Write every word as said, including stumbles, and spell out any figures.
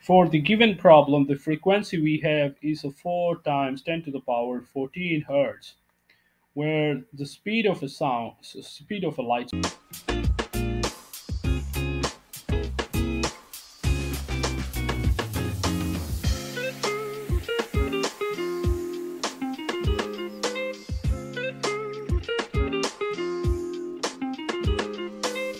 For the given problem, the frequency we have is a four times ten to the power fourteen hertz, where the speed of a sound, speed of a light